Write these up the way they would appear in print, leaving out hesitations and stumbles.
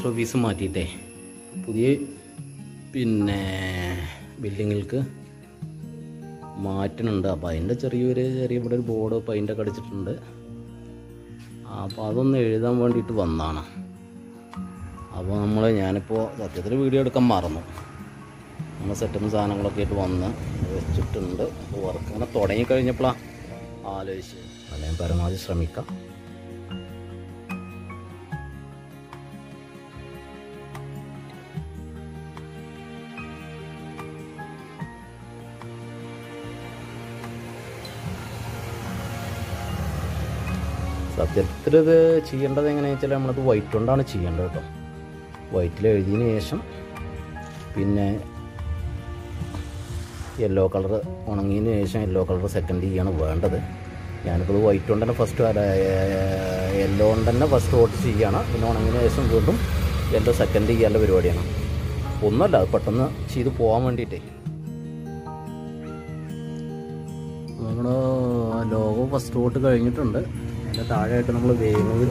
Post office മാറ്റിയിട്ടേ പുതിയ പിന്നെ ബിൽഡിങ്ങിലേക്ക് മാറ്റുന്നുണ്ട്. അപ്പോൾ അതിൻ്റെ ചെറിയ ഇവിടെ ഒരു ബോർഡ് പെയിൻ്റൊക്കെ അടിച്ചിട്ടുണ്ട്. അപ്പോൾ അതൊന്ന് എഴുതാൻ വേണ്ടിയിട്ട് വന്നതാണ്. അപ്പോൾ ഞാനിപ്പോൾ സത്യത്തിൽ വീഡിയോ എടുക്കാൻ മറന്നു. നമ്മൾ സെറ്റും സാധനങ്ങളൊക്കെ ആയിട്ട് വന്ന് വെച്ചിട്ടുണ്ട്. അപ്പോൾ വർക്ക് ഇങ്ങനെ തുടങ്ങിക്കഴിഞ്ഞപ്പോഴാണ് ആലോചിച്ച് അല്ലെങ്കിൽ പരമാവധി ശ്രമിക്കാം. സത്യത്തിൽ ഇത് ചെയ്യേണ്ടത് എങ്ങനെയാണെന്ന് വെച്ചാൽ നമ്മളത് വൈറ്റ് കൊണ്ടാണ് ചെയ്യേണ്ടത് കേട്ടോ. വൈറ്റിൽ എഴുതിയതിന് ശേഷം പിന്നെ യെല്ലോ കളർ ഉണങ്ങിയതിന് ശേഷം യെല്ലോ കളർ സെക്കൻഡ് ചെയ്യാണ് വേണ്ടത്. ഞാനിപ്പോൾ വൈറ്റ് കൊണ്ട് തന്നെ ഫസ്റ്റ് യെല്ലോ കൊണ്ട് തന്നെ ഫസ്റ്റ് വോട്ട് ചെയ്യുകയാണ്. പിന്നെ ഉണങ്ങിയതിന് ശേഷം വീണ്ടും യെല്ലോ സെക്കൻഡ് ചെയ്യാനുള്ള പരിപാടിയാണ്. ഒന്നുമല്ല, അത് പെട്ടെന്ന് ചെയ്ത് പോകാൻ വേണ്ടിയിട്ടേ. നമ്മൾ ലോഗോ ഫസ്റ്റ് വോട്ട് കഴിഞ്ഞിട്ടുണ്ട്. അതിൻ്റെ താഴെയായിട്ട് നമ്മൾ വേഗം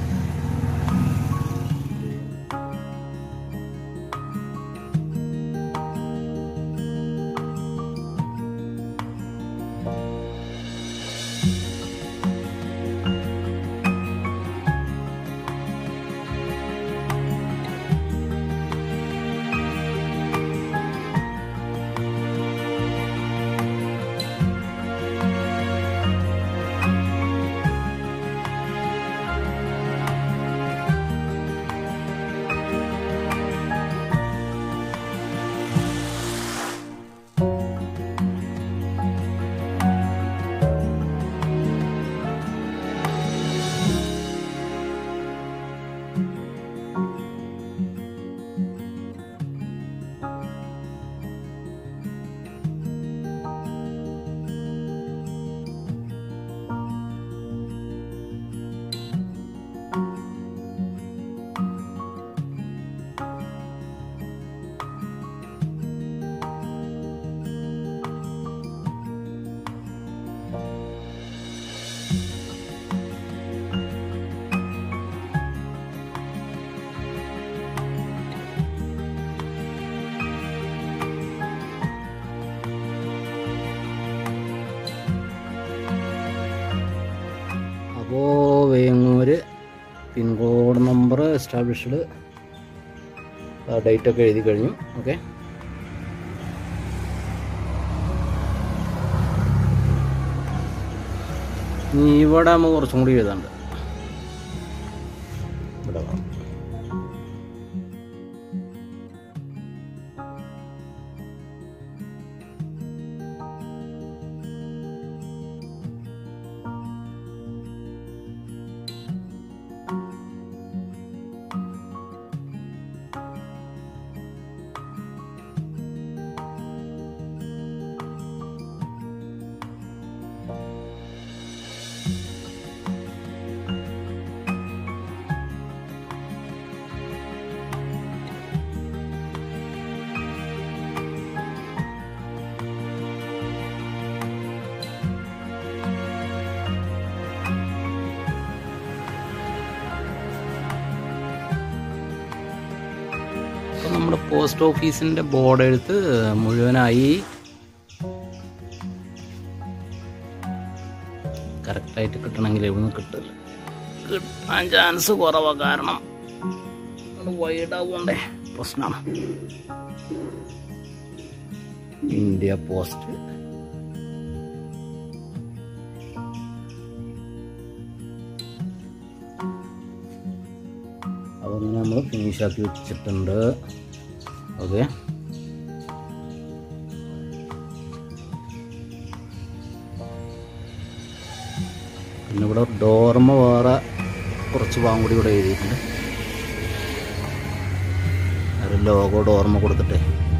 വേങ്ങൂർ പിൻകോഡ് നമ്പർ എസ്റ്റാബ്ലിഷ്ഡ് ഡേറ്റൊക്കെ എഴുതി കഴിഞ്ഞു. ഓക്കെ, ഇനി ഇവിടെ നമ്മൾ കുറച്ചും കൂടി എഴുതാണ്ട്. ഇവിടെ നമ്മുടെ പോസ്റ്റ് ഓഫീസിൻ്റെ ബോർഡ് എഴുത്ത് മുഴുവനായി. കറക്റ്റായിട്ട് കിട്ടണമെങ്കിൽ എവിടെ കിട്ടാൻ ചാൻസ് കുറവാണ്. കാരണം വൈഡാവുകൊണ്ടേ പ്രശ്നമാണ്. ഇന്ത്യ പോസ്റ്റ് അതൊന്ന് നമ്മൾ ഫിനിഷാക്കി വെച്ചിട്ടുണ്ട്. ഓക്കെ, പിന്നെ ഇവിടെ ഡോർമ വേറെ കുറച്ച് ഭാഗം കൂടി ഇവിടെ എഴുതിയിട്ടുണ്ട്. ഒരു ലോഗോ ഡോർമ കൊടുത്തിട്ട്